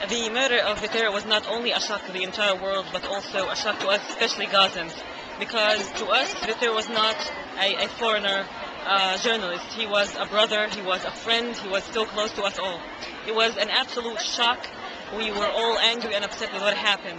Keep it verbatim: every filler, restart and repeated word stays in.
the murder of Vitero was not only a shock to the entire world, but also a shock to us, especially Gazans, because to us, Vitero was not a, a foreigner uh, journalist. He was a brother, he was a friend, he was so close to us all. It was an absolute shock. We were all angry and upset with what happened.